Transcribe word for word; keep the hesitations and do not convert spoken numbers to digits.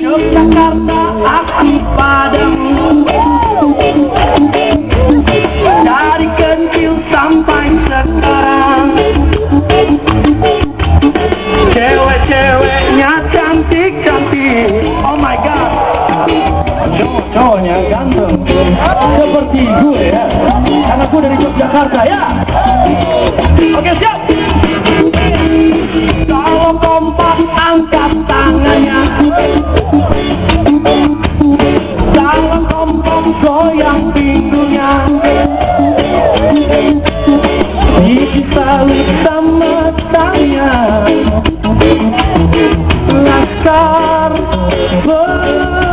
Yogyakarta aku padamu, dari kecil sampai sekarang. Cewek-ceweknya cantik-cantik, oh my god, cowok-cowoknya ganteng seperti gue ya, karena gue dari Yogyakarta ya. Oke, siap. Kalau kompak angkat tangannya, kalau kompak goyang pinggulnya, kita sama tanya Laskar